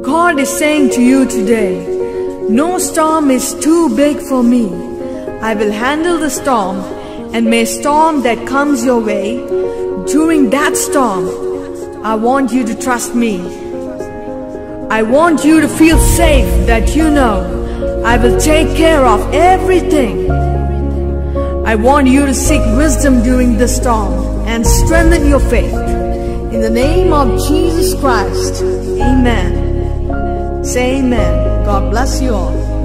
God is saying to you today, no storm is too big for me. I will handle the storm, and may storm that comes your way, during that storm, I want you to trust me. I want you to feel safe that you know I will take care of everything. I want you to seek wisdom during the storm and strengthen your faith. In the name of Jesus Christ, amen. Say amen. God bless you all.